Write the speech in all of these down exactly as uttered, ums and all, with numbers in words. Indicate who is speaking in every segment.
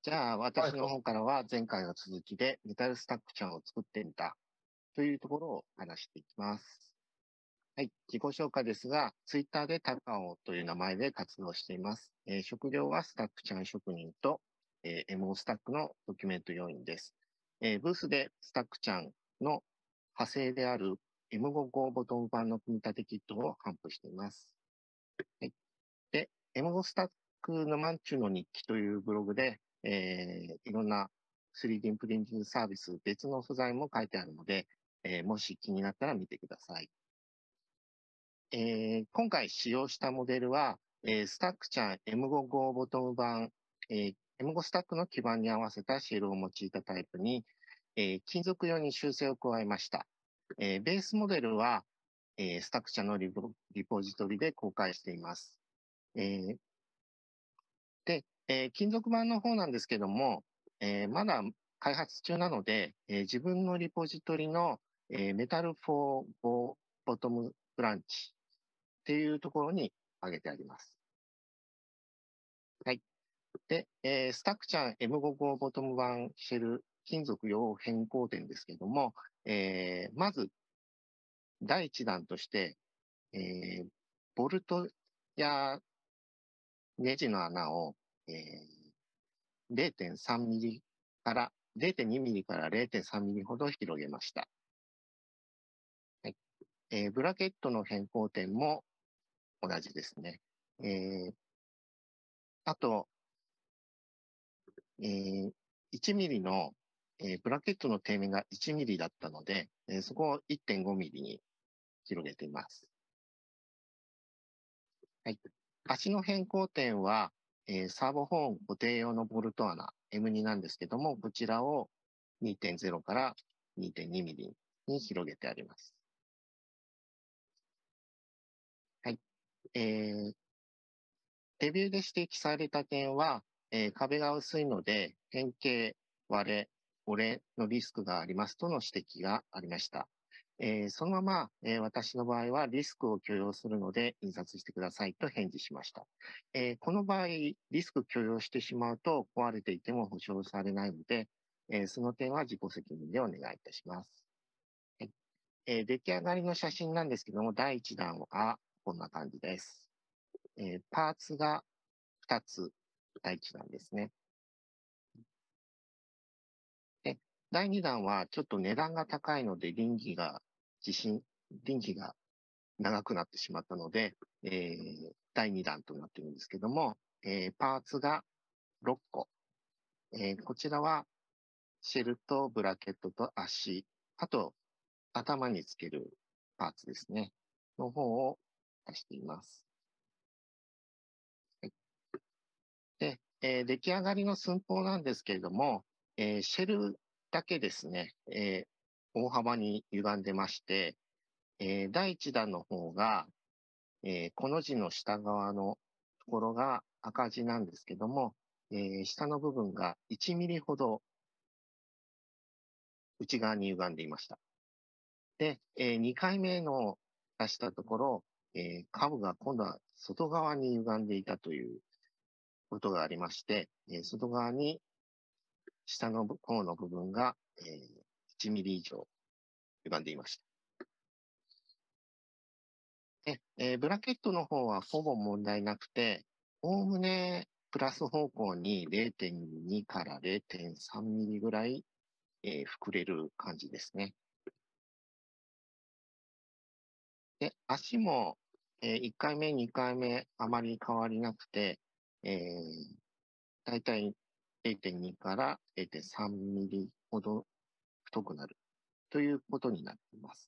Speaker 1: じゃあ、
Speaker 2: はい、
Speaker 1: 私の方からは前回の続きでメタルスタックチャーを作ってみたというところを話していきます。はい。自己紹介ですが、ツイッターで高尾という名前で活動しています。えー職業はスタックチャー職人と、えー エムオー スタックのドキュメント要員です。えーブースでスタックチャーの派生である エムごじゅうご ボトム版の組み立てキットを頒布しています。はい。で、エムご スタックのマンチュの日記というブログで、えーいろんな スリーディー プリンティングサービス、別の素材も書いてあるので、えーもし気になったら見てください。えー今回使用したモデルは、えースタックチャー エムごじゅうご ボトム版、えー エムご スタックの基板に合わせたシールを用いたタイプに、えー金属用に修正を加えました。えーベースモデルは、えースタックチャーのリポリポジトリで公開しています。えーで、えー金属板の方なんですけども、えーまだ開発中なので、えー自分のリポジトリの、えーメタルフォーボボトムブランチっていうところに挙げてあります。はい。で、えースタックチャー エムごじゅうご ボトム版シェル金属用変更点ですけども、えーまず第一弾として、えーボルトやネジの穴を、えーれいてんさんミリから、れいてんにミリかられいてんさんミリほど広げました。はい。えーブラケットの変更点も同じですね。えーあと、えーいちミリの、えーブラケットの底面がいちミリだったので、えーそこをいってんごミリに広げています。はい。足の変更点は、えーサーボホーン固定用のボルト穴 エムに なんですけども、こちらをにてんゼロからにてんにミリに広げてあります。はい。えーレビューで指摘された点は、えー壁が薄いので、変形、割れ、折れのリスクがありますとの指摘がありました。えーそのまま、えー私の場合はリスクを許容するので印刷してくださいと返事しました。えーこの場合、リスク許容してしまうと壊れていても保証されないので、えーその点は自己責任でお願いいたします。はい。えー出来上がりの写真なんですけども、だいいちだんはこんな感じです。えーパーツがふたつ、だいいちだんですね。で、だいにだんはちょっと値段が高いので、臨機が、自信、臨機が長くなってしまったので、えー、だいにだんとなっているんですけども、えー、パーツがろっこ。えー、こちらはシェルとブラケットと足、あと頭につけるパーツですね。の方を出しています。はい。で、えー出来上がりの寸法なんですけれども、えーシェルだけですね、えー大幅に歪んでまして、えーだいいちだんの方が、えーこの字の下側のところが赤字なんですけども、えー下の部分がいちミリほど内側に歪んでいました。で、えーにかいめの出したところ、えーカブが今度は外側に歪んでいたということがありまして、えー外側に下の方の部分が、えーいちミリ以上歪んでいました。で、えーブラケットの方はほぼ問題なくて、おおむねプラス方向にれいてんにかられいてんさんミリぐらい、えー膨れる感じですね。で、足も、えーいっかいめ、にかいめあまり変わりなくて、えー、だいたいれいてんにかられいてんさんミリほど太くなるということになっています。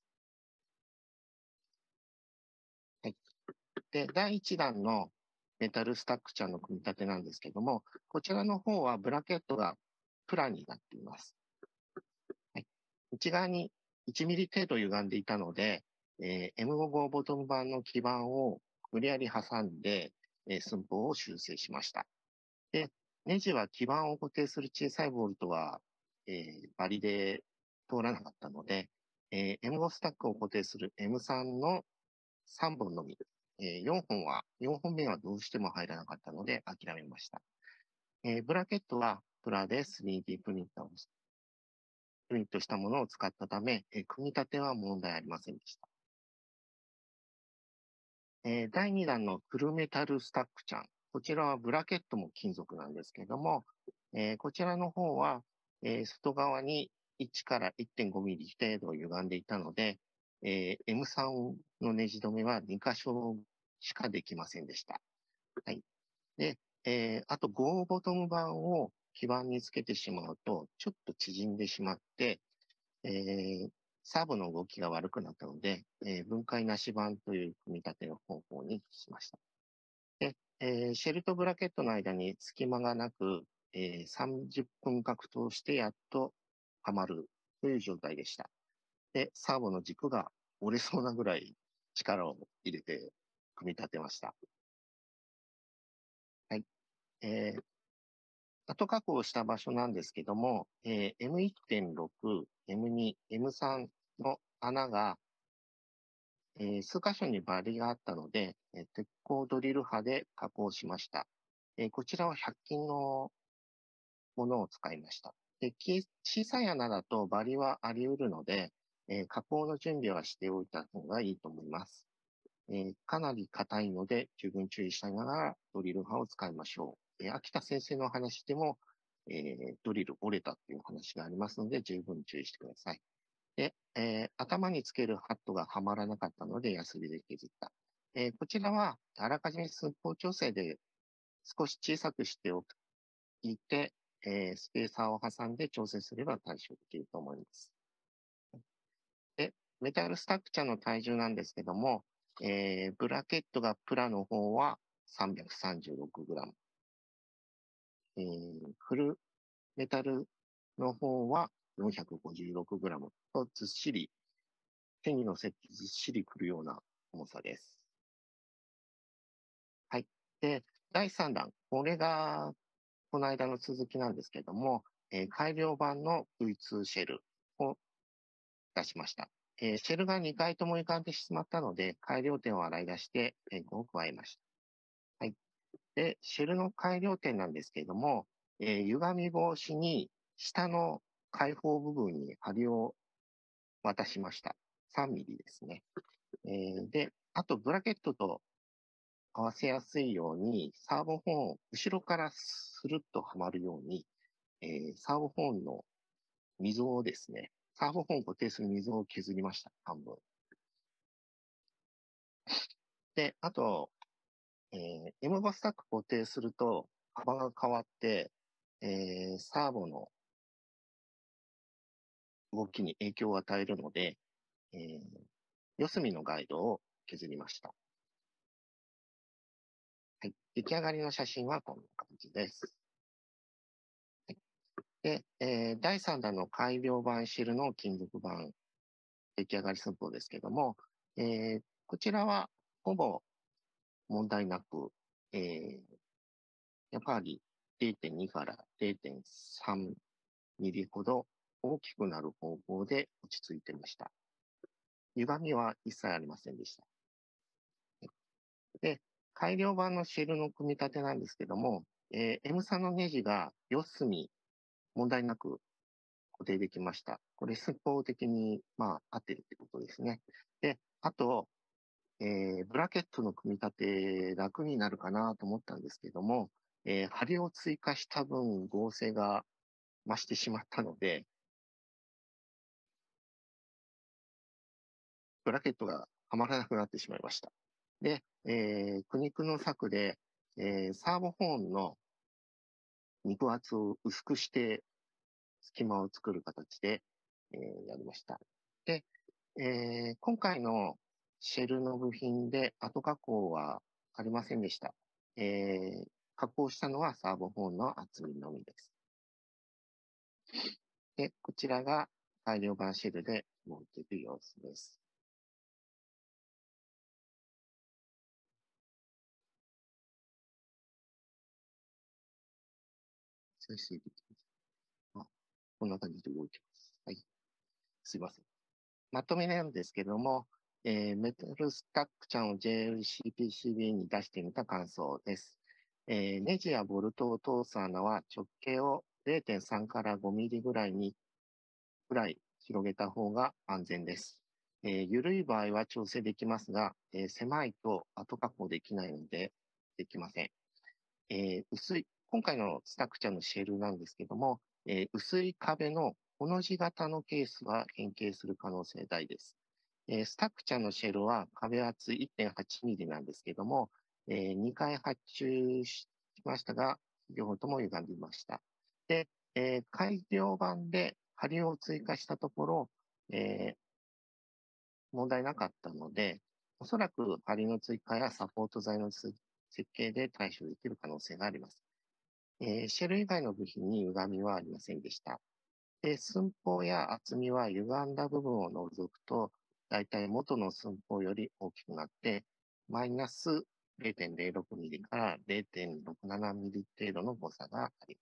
Speaker 1: はい。で、だいいちだんのメタルスタックチャーの組み立てなんですけども、こちらの方はブラケットがプラになっています。はい、内側にいちミリ程度歪んでいたので、えー、エムごじゅうご ボトム版の基板を無理やり挟んで、えー寸法を修正しました。で、ネジは基板を固定する小さいボルトは、えー、バリで通らなかったので、えー、エムご スタックを固定する エムさん のさんぼんのみ、えー、よんほんは、よんほんめはどうしても入らなかったので諦めました。えーブラケットはプラで スリーディー プリンターをプリントしたものを使ったため、えー組み立ては問題ありませんでした。えーだいにだんのフルメタルスタックチャン。こちらはブラケットも金属なんですけども、えーこちらの方は、えー外側にいちからいってんごミリ程度歪んでいたので、えー エムスリー のネジ止めはに箇所しかできませんでした。はい。で、えーあと、ゴーボトム板を基板につけてしまうと、ちょっと縮んでしまって、えーサーブの動きが悪くなったので、えー分解なし板という組み立ての方法にしました。で、えーシェルとブラケットの間に隙間がなく、えーさんじゅっぷん格闘してやっとはまるという状態でした。で、サーボの軸が折れそうなぐらい力を入れて組み立てました。はい。えー後加工した場所なんですけども、えー、エムいってんろく、エムに、エムさん の穴が、えー数箇所にバリがあったので、えー鉄鋼ドリル刃で加工しました。えーこちらはひゃく均のものを使いました。で、き小さい穴だとバリはあり得るので、えー加工の準備はしておいた方がいいと思います。えーかなり硬いので、十分注意しながらドリル刃を使いましょう。えー秋田先生の話でも、えードリル折れたっていう話がありますので、十分注意してください。で、えー頭につけるハットがはまらなかったので、ヤスリで削った。えーこちらは、あらかじめ寸法調整で少し小さくしておいて、えースペーサーを挟んで調整すれば対処できると思います。で、メタルスタクチャの体重なんですけども、えーブラケットがプラの方は さんびゃくさんじゅうろくグラム、えーフルメタルの方は よんひゃくごじゅうろくグラム とずっしり、手に乗せてずっしりくるような重さです。はい。で、だいさんだん、これがこの間の続きなんですけども、えー改良版の ブイツー シェルを出しました。えーシェルがにかいとも歪んでしまったので、改良点を洗い出してペンを加えました。はい。で、シェルの改良点なんですけれども、えー歪み防止に下の開放部分に針を渡しました。さんミリですね。えーで、あとブラケットと合わせやすいように、サーボホーン、後ろからスルッとはまるように、えーサーボホーンの溝をですね、サーボホーンを固定する溝を削りました、半分。で、あと、えー、エム バスタック固定すると幅が変わって、えー、サーボの動きに影響を与えるので、えー、四隅のガイドを削りました。はい。出来上がりの写真はこんな感じです。はい、で、えー、だいさんだんの改良版シールの金属板、出来上がり寸法ですけども、えー、こちらはほぼ問題なく、えー、やっぱりれいてんにかられいてんさんミリほど大きくなる方向で落ち着いていました。歪みは一切ありませんでした。で、改良版のシールの組み立てなんですけども、えー、エムスリー のネジが四隅問題なく固定できました。これ、寸法的に、まあ、合ってるってことですね。で、あと、えー、ブラケットの組み立て楽になるかなと思ったんですけども、えー、針を追加した分合成が増してしまったので、ブラケットがはまらなくなってしまいました。で、えー、苦肉の策で、えー、サーボホーンの肉厚を薄くして隙間を作る形で、えー、やりました。で、えー、今回のシェルの部品で後加工はありませんでした。えー、加工したのはサーボホーンの厚みのみです。で、こちらが改良版シェルで動いている様子です。再生できます。あ、こんな感じで動いてます。はい。すいません。まとめなんですけども、えーメタルスタックチャンを ジェイエルシーピーシービー に出してみた感想です。えーネジやボルトを通す穴は直径をれいてんさんからごミリぐらいに、ぐらい広げた方が安全です。えー、緩い場合は調整できますが、えー、狭いと後加工できないので、できません。えー、薄い、今回のスタクチャのシェルなんですけども、えー、薄い壁のこの字型のケースは変形する可能性大です。えー、スタクチャのシェルは壁厚 いってんはちミリなんですけども、えー、にかい発注しましたが、両方とも歪んでいました。で、えー、改良版で梁を追加したところ、えー、問題なかったので、おそらく梁の追加やサポート材の設計で対処できる可能性があります。えー、シェル以外の部品に歪みはありませんでした。で、寸法や厚みは歪んだ部分を除くと、だいたい元の寸法より大きくなって、マイナス れいてんれいろくミリから れいてんろくななミリ程度の誤差があります。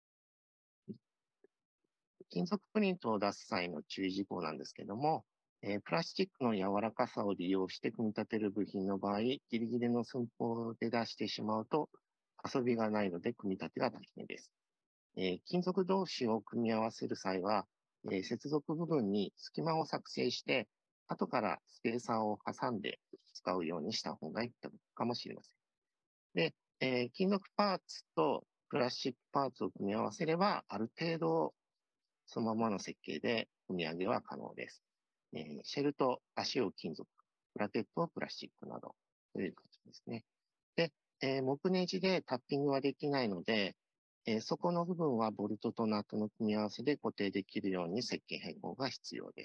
Speaker 1: 金属プリントを出す際の注意事項なんですけども、えープラスチックの柔らかさを利用して組み立てる部品の場合、ギリギリの寸法で出してしまうと遊びがないので組み立てが大変です。えー金属同士を組み合わせる際は、えー接続部分に隙間を作成して、後からスペーサーを挟んで使うようにした方がいいかもしれません。で、えー金属パーツとプラスチックパーツを組み合わせれば、ある程度そのままの設計で組み上げは可能です。えーシェルと足を金属、ブラケットをプラスチックなど、という形ですね。で、えー木ネジでタッピングはできないので、えーそこの部分はボルトとナットの組み合わせで固定できるように設計変更が必要です。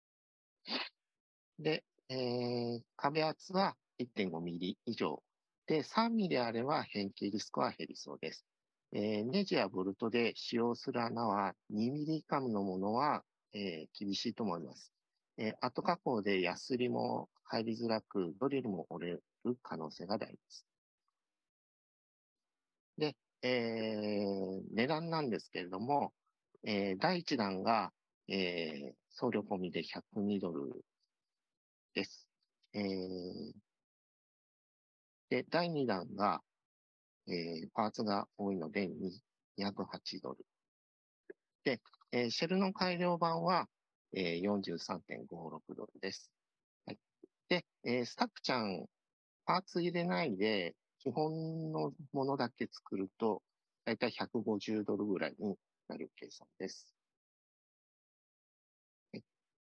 Speaker 1: で、えー壁厚は いってんごミリ以上。で、さんミリあれば変形リスクは減りそうです。えーネジやボルトで使用する穴はにミリ以下のものは、えー厳しいと思います。えー後加工でヤスリも入りづらく、ドリルも折れる可能性が大です。で、えー値段なんですけれども、えーだいいちだんが、えー送料込みでひゃくにドルです。えーで、だいにだんが、えーパーツが多いのでにひゃくはちドル。で、えーシェルの改良版は、えー、よんじゅうさんてんごろくドルです。はい。で、えースタックちゃん、パーツ入れないで、基本のものだけ作ると、だいたいひゃくごじゅうドルぐらいになる計算です。はい。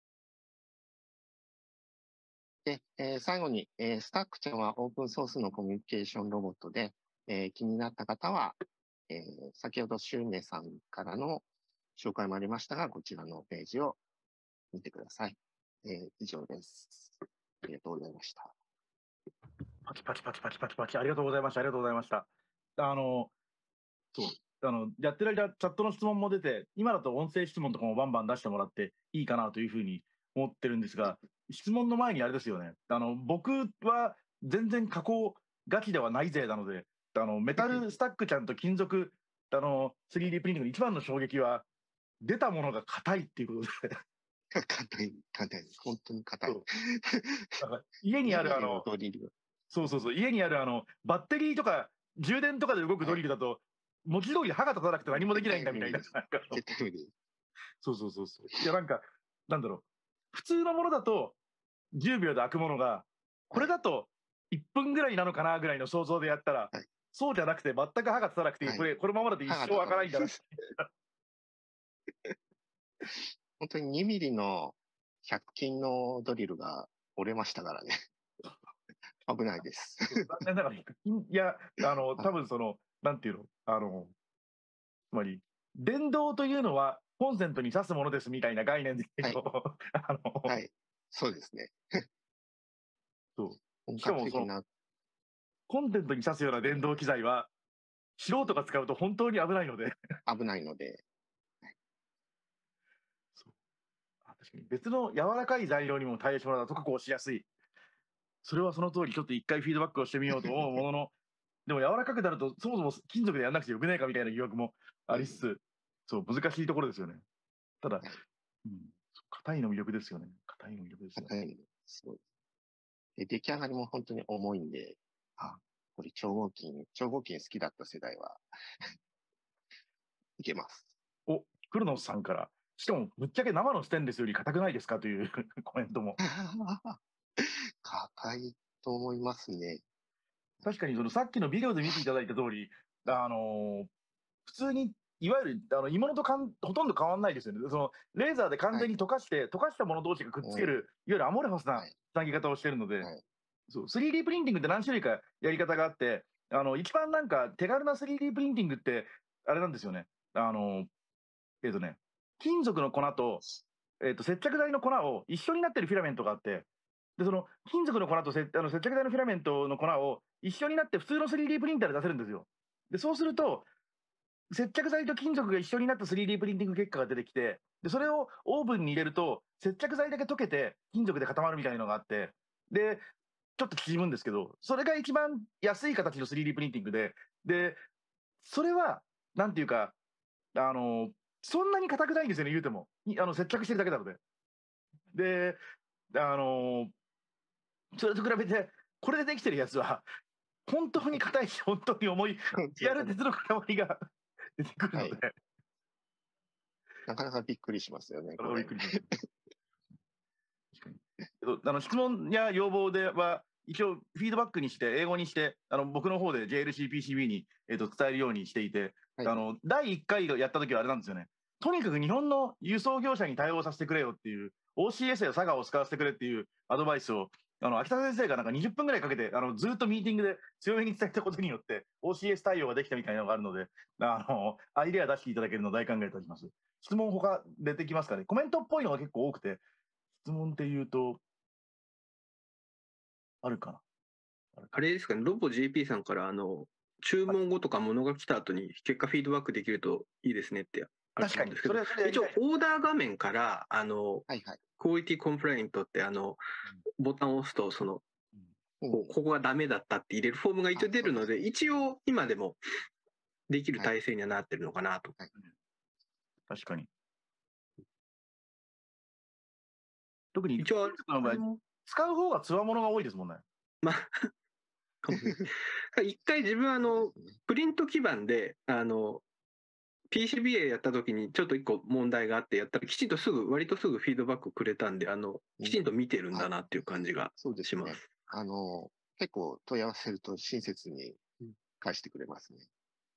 Speaker 1: で、えー最後に、えースタックちゃんはオープンソースのコミュニケーションロボットで、えー気になった方は、えー先ほどシュウメイさんからの紹介もありましたが、こちらのページを見てください。えー以上です。ありがとうございました。
Speaker 2: パチパチパチパチパチパチ、ありがとうございました。ありがとうございました。あの、そう、あの、やってる間、チャットの質問も出て、今だと音声質問とかもバンバン出してもらっていいかなというふうに思ってるんですが、質問の前にあれですよね。あの、僕は全然加工ガチではないぜなので、あの、メタルスタックちゃんと金属、あの、スリーディー プリンティングの一番の衝撃は、出たものが硬いっていうことで。
Speaker 1: 硬い、硬いです。本当に硬い。
Speaker 2: なんか家にあるあ
Speaker 1: にミリの
Speaker 2: の、
Speaker 1: ドリル。
Speaker 2: そうそうそう、家にあるあの、バッテリーとか充電とかで動くド
Speaker 1: はい。
Speaker 2: リルだと、文字通り歯が立たなくて何もできないんだみたいな。
Speaker 1: 絶対無理です。
Speaker 2: なんかあの
Speaker 1: 絶対無理です。
Speaker 2: そうそうそうそう。いや、なんか、なんだろう。普通のものだとじゅうびょうで開くものが、こ
Speaker 1: はい。
Speaker 2: れだといっぷんぐらいなのかなぐらいの想像でやったら、
Speaker 1: はい。
Speaker 2: そうじゃなくて全く歯が立たなくて、
Speaker 1: はい。
Speaker 2: これ、このままだと一
Speaker 1: 歯が
Speaker 2: 生開かないんだな。
Speaker 1: 立たないです。本当ににミリのひゃく均のドリルが折れましたからね。危ないです。
Speaker 2: そう残念ながら、いや、あの、
Speaker 1: はい。
Speaker 2: 多分その、なんていうの、あの、つまり、電動というのはコンセントに挿すものですみたいな概念で言
Speaker 1: はい。
Speaker 2: うと、あの、
Speaker 1: はい。そうですね。
Speaker 2: そう。
Speaker 1: 本
Speaker 2: しかもその、
Speaker 1: 格的な、
Speaker 2: コンセントに挿すような電動機材は、素人が使うと本当に危ないので、
Speaker 1: 危ないので、
Speaker 2: そうあ確かに別の柔らかい材料にも対応してもらうと加工しやすい。それはその通り、ちょっと一回フィードバックをしてみようと思うものの、でも柔らかくなると、そもそも金属でやんなくてよくないかみたいな疑惑もありつつ、そう、難しいところですよね。ただ、
Speaker 1: はい。
Speaker 2: うん、硬いの魅力ですよね。硬いの魅力ですよね。
Speaker 1: 硬いので、すごい。で、出来上がりも本当に重いんで、あ、これ超合金、超合金好きだった世代は、 いけます。
Speaker 2: お、クルノスさんから。しかも、ぶっちゃけ生のステンレスより硬くないですかというコメントも。
Speaker 1: 硬いと思いますね。
Speaker 2: 確かに、そのさっきのビデオで見ていただいた通り、あのー普通に、いわゆる、あの、鋳物とかんほとんど変わんないですよね。その、レーザーで完全に溶かして、溶かしたもの同士がくっつける、いわゆるアモレファスなつなぎ方をしてるので、
Speaker 1: はい。
Speaker 2: そう、スリーディー プリンティングって何種類かやり方があって、あの、一番なんか手軽な スリーディー プリンティングって、あれなんですよね。あの、えっとね、金属の粉と、えっと、接着剤の粉を一緒になってるフィラメントがあって、で、その金属の粉とせあの接着剤のフィラメントの粉を一緒になって普通の スリーディー プリンターで出せるんですよ。で、そうすると、接着剤と金属が一緒になった スリーディー プリンティング結果が出てきて、で、それをオーブンに入れると、接着剤だけ溶けて金属で固まるみたいなのがあって、で、ちょっと縮むんですけど、それが一番安い形の スリーディー プリンティングで、で、それは、なんていうか、あの、そんなに硬くないんですよね、言うても。いあの、接着してるだけなので。で、あの、それと比べて、これでできてるやつは、本当に硬いし、本当に重い、リアル鉄の塊が出てくる
Speaker 1: はい。
Speaker 2: ので、
Speaker 1: なかなかびっくりしますよね、
Speaker 2: あ
Speaker 1: これ。
Speaker 2: のびっくりします。確かに。えっとあの質問や要望では、一応フィードバックにして、英語にして、あの僕の方で ジェイエルシーピーシービー に、えっと伝えるようにしていて、
Speaker 1: はい。
Speaker 2: あのだいいっかいをやった時はあれなんですよね。とにかく日本の輸送業者に対応させてくれよっていう、オーシーエス や佐賀を使わせてくれっていうアドバイスを、あの秋田先生がなんかにじゅっぷんぐらいかけて、あのずっとミーティングで強めに伝えたことによって、オーシーエス 対応ができたみたいなのがあるので、あのアイデア出していただけるのを大歓迎いたします。質問他出てきますかね。コメントっぽいのが結構多くて、質問っていうと、あるかな。
Speaker 3: あれですかね、ロボ ジェーピー さんから、あの、注文後とか物が来た後に結果フィードバックできるといいですねってあると思うんですけど、一応オーダー画面から、あの、
Speaker 1: はいはい。
Speaker 3: クオリティコンプライアントって、あの、ボタンを押すと、その、
Speaker 1: うん
Speaker 3: こうここがダメだったって入れるフォームが一応出るので、
Speaker 1: あそうですね
Speaker 3: 一応今でもできる体制にはなってるのかなと。
Speaker 2: 確かに。特に、
Speaker 3: 一応、
Speaker 2: の場合使う方がつわものが多いですもんね。
Speaker 3: まあ、かもしれない一回自分あの、プリント基板で、あの、ピーシービーエー やった時にちょっと一個問題があってやったらきちんとすぐ、割とすぐフィードバックくれたんで、あの、きちんと見てるんだなっていう感じが
Speaker 1: そうですね
Speaker 3: します。。
Speaker 1: あの、結構問い合わせると親切に返してくれますね。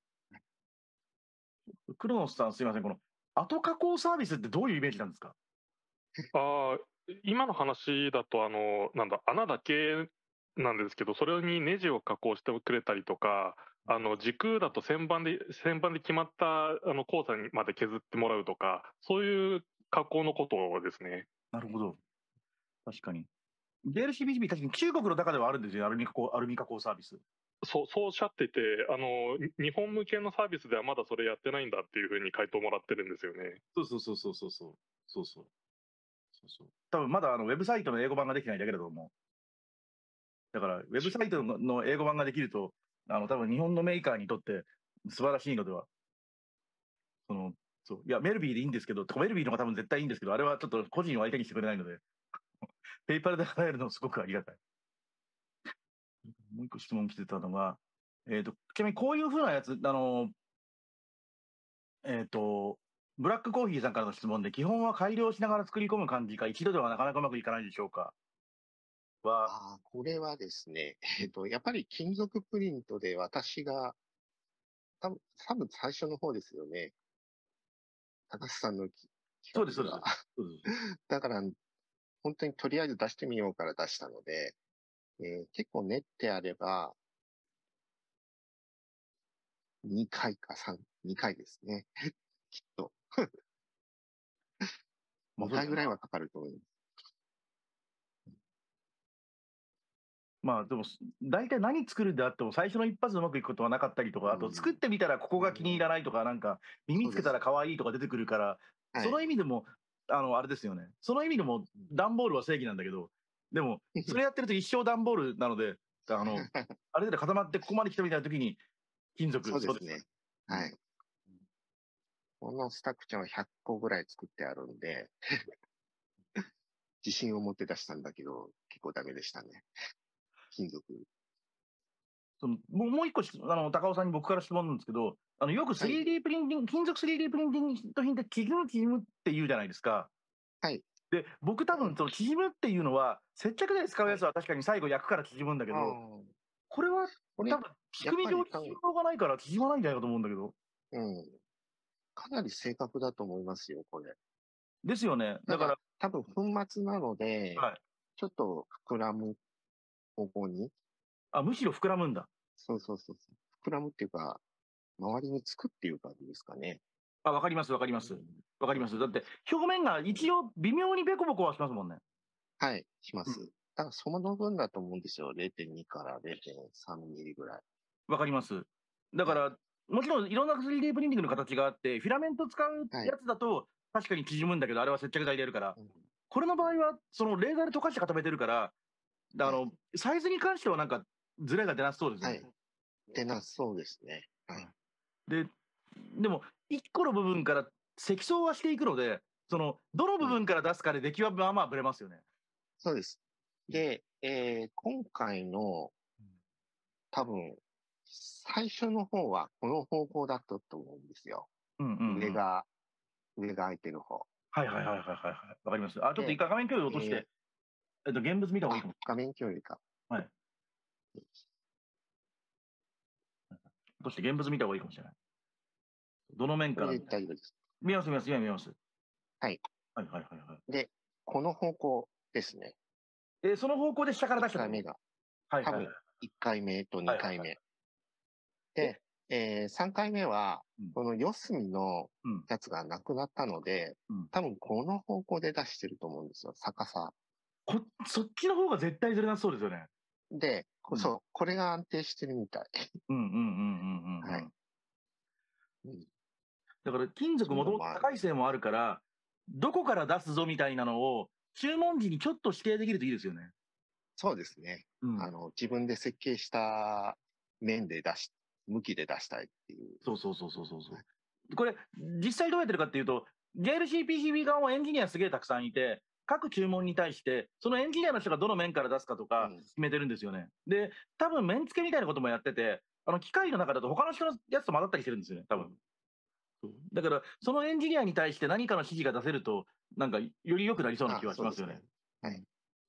Speaker 2: クロノスさん、すいません。この後加工サービスってどういうイメージなんですか？
Speaker 4: ああ、今の話だと、あの、なんだ、穴だけなんですけど、それにネジを加工してくれたりとか、あの、軸だと旋盤で、旋盤で決まったあの交差にまで削ってもらうとか、そういう加工のことですね。
Speaker 2: なるほど。確かに。ジェイエルシービーシービー、確かに中国の中ではあるんですよ、アルミ加工、アルミ加工サービス。
Speaker 4: そう、そうおっしゃってて、あの、日本向けのサービスではまだそれやってないんだっていうふうに回答もらってるんですよね。
Speaker 2: そうそうそうそうそうそう。そうそう。そうそう。多分まだあのウェブサイトの英語版ができてないだけだと思う。だから、ウェブサイトのの英語版ができると、あの、多分日本のメーカーにとって素晴らしいのでは。その、そう。いや、メルビーでいいんですけど、メルビーの方が多分絶対いいんですけど、あれはちょっと個人を相手にしてくれないので、ペイパルで払えるのすごくありがたい。もう一個質問来てたのが、えっ、と、ちなみにこういうふうなやつ、あの、えっ、と、ブラックコーヒーさんからの質問で、基本は改良しながら作り込む感じか、一度ではなかなかうまくいかないでしょうかは、
Speaker 1: ああ、これはですね、えっと、やっぱり金属プリントで私が、多分、多分最初の方ですよね。高橋さんのき
Speaker 2: そうです、そう
Speaker 1: 企
Speaker 2: です。
Speaker 1: 画が。
Speaker 2: そうです。
Speaker 1: だから、本当にとりあえず出してみようから出したので、えー結構練ってあれば、にかいかさん、にかいですね。きっと。
Speaker 2: まあ
Speaker 1: にかいぐらいはかかると思います。
Speaker 2: まあでも、大体何作るであっても最初の一発でうまくいくことはなかったりとか、あと作ってみたらここが気に入らないとか、なんか耳つけたら可愛いとか出てくるから、その意味でも、あの、あれですよね。その意味でも段ボールは正義なんだけど、でも、それやってると一生段ボールなので、あの、ある程度固まってここまで来たみたいな時に、金属、
Speaker 1: そうですね。はい。このスタックちゃんはひゃっこぐらい作ってあるんで、自信を持って出したんだけど、結構ダメでしたね。金属。
Speaker 2: そのもうもう一個し、あの、高尾さんに僕から質問なんですけど、 あのよく スリーディー プリンティング、金属 スリーディー プリンティング品って縮む縮むって言うじゃないですか。
Speaker 1: はい。
Speaker 2: で、僕多分その縮むっていうのは、接着剤使うやつは確かに最後焼くから縮むんだけど、
Speaker 1: ああ、
Speaker 2: これは
Speaker 1: これ、
Speaker 2: 多分仕組み上
Speaker 1: やっぱり
Speaker 2: 縮みようがないから縮まないんじゃないかと思うんだけど。
Speaker 1: うん。かなり正確だと思いますよ、これ。
Speaker 2: ですよね。だ
Speaker 1: だ
Speaker 2: か、
Speaker 1: からら、多分粉末なので、
Speaker 2: はい。
Speaker 1: ちょっと膨らむ方向に、
Speaker 2: あ、むしろ膨らむんだ。
Speaker 1: そうそうそうそう。膨らむっていうか、周りにつくっていう感じですかね。
Speaker 2: あ、わかります、わかります。わかります。だって、表面が一応微妙にベコボコはしますもんね。
Speaker 1: はい、します。
Speaker 2: うん
Speaker 1: だからその分だと思うんですよ。れいてんにかられいてんさんミリぐらい。
Speaker 2: わかります。だから、もちろんいろんな スリーディー プリンティングの形があって、フィラメント使うやつだと、確かに縮むんだけど、あれは接着剤でやるから。
Speaker 1: うん
Speaker 2: これの場合は、そのレーザーで溶かして固めてるから、あの、
Speaker 1: は
Speaker 2: サイズに関してはなんか、ズレが出なさそうですよね。
Speaker 1: はい。でな、そうですね。はい。
Speaker 2: で、でも、いっこの部分から積層はしていくので、その、どの部分から出すかで出来はまあまあぶれますよね。
Speaker 1: そうです。で、えー今回の、多分、最初の方はこの方向だったと思うんですよ。
Speaker 2: うんうん、うん。
Speaker 1: 上が、上が空いてる方。
Speaker 2: はいはいはいはいはいはい。わかります。あ、ちょっと一回画面共有落として、えっと、現物見た方がいいかも。
Speaker 1: 画面共有か。
Speaker 2: はい。落として現物見た方がいいかもしれない。どの面
Speaker 1: これ
Speaker 2: から見
Speaker 1: で大丈夫です。
Speaker 2: 見ます見ます、今見ます。
Speaker 1: はい。
Speaker 2: はいはいはいはい。
Speaker 1: で、この方向ですね。
Speaker 2: えーその方向で下から出
Speaker 1: 1
Speaker 2: した
Speaker 1: 回目が。
Speaker 2: はいはいはい。
Speaker 1: いっかいめとにかいめ。
Speaker 2: はい
Speaker 1: で、えーさんかいめは
Speaker 2: うん、
Speaker 1: この四隅の
Speaker 2: うん
Speaker 1: やつがなくなったので、
Speaker 2: うん
Speaker 1: 多分この方向で出してると思うんですよ。逆さ。
Speaker 2: こそっちの方が絶対ずれなそうですよね。
Speaker 1: で、こ
Speaker 2: うん
Speaker 1: そう、これが安定してるみたい。
Speaker 2: うんうんうんうんうんうん。
Speaker 1: はいうん
Speaker 2: だから金属もともと高い性もあるから、どこから出すぞみたいなのを注文時にちょっと指定できるといいですよね。
Speaker 1: そうですね。
Speaker 2: うん
Speaker 1: あの、自分で設計した面で出し、向きで出したいっていう。
Speaker 2: そうそうそうそうそうそう。これ実際どうやってるかっていうと、ジェーエルシーピーシービー 側もエンジニアすげえたくさんいて、各注文に対してそのエンジニアの人がどの面から出すかとか
Speaker 1: うん
Speaker 2: 決めてるんですよね。で、多分面付けみたいなこともやってて、あの機械の中だと他の人のやつと混ざったりしてるんですよね、多分。だからそのエンジニアに対して何かの指示が出せると、なんかより良くなりそうな気はしますよね。
Speaker 1: あそうですねはい。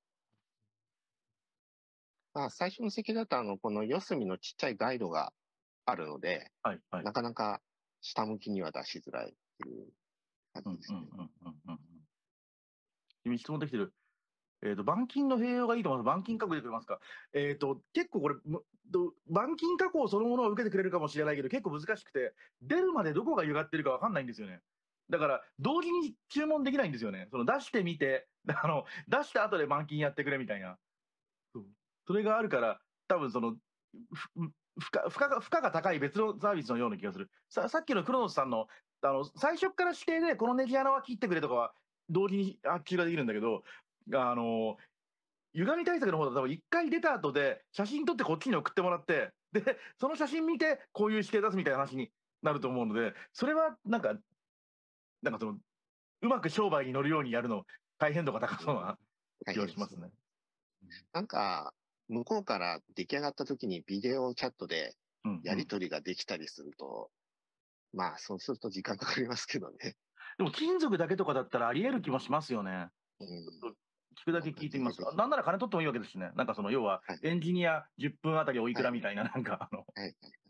Speaker 1: まあ、最初の席だと、あの、この四隅のちっちゃいガイドがあるので、
Speaker 2: はいはい。
Speaker 1: なかなか下向きには出しづらいっていう感
Speaker 2: うんうん
Speaker 1: じですね。
Speaker 2: うんうんうん。今質問できてる。えっ、と、板金の併用がいいと思います。板金加工でくれますか。えっ、と、結構これ、むと板金加工そのものを受けてくれるかもしれないけど、結構難しくて、出るまでどこが歪ってるかわかんないんですよね。だから、同時に注文できないんですよね。その出してみて、あの、出した後で板金やってくれみたいな。そうそれがあるから、多分その、ふ負荷負荷が負荷が高い別のサービスのような気がする。ささっきのクロノスさんの、あの、最初から指定でこのネジ穴は切ってくれとかは、同時に発注ができるんだけど、あの、歪み対策の方だと多分一回出た後で写真撮ってこっちに送ってもらって、で、その写真見てこういう指定出すみたいな話になると思うので、それはなんか、なんかその、うまく商売に乗るようにやるの大変度が高そうな気がしますね。
Speaker 1: なんか、向こうから出来上がった時にビデオチャットで
Speaker 2: うんうん
Speaker 1: やり取りができたりすると、まあ、そうすると時間かかりますけどね。
Speaker 2: でも金属だけとかだったらあり得る気もしますよね。
Speaker 1: うん、
Speaker 2: 聞くだけ聞いてみます。なんなら金取ってもいいわけですしね。なんかその要は
Speaker 1: はい
Speaker 2: エンジニアじゅっぷんあたりおいくらみたいな、なんかあの、
Speaker 1: はいはい。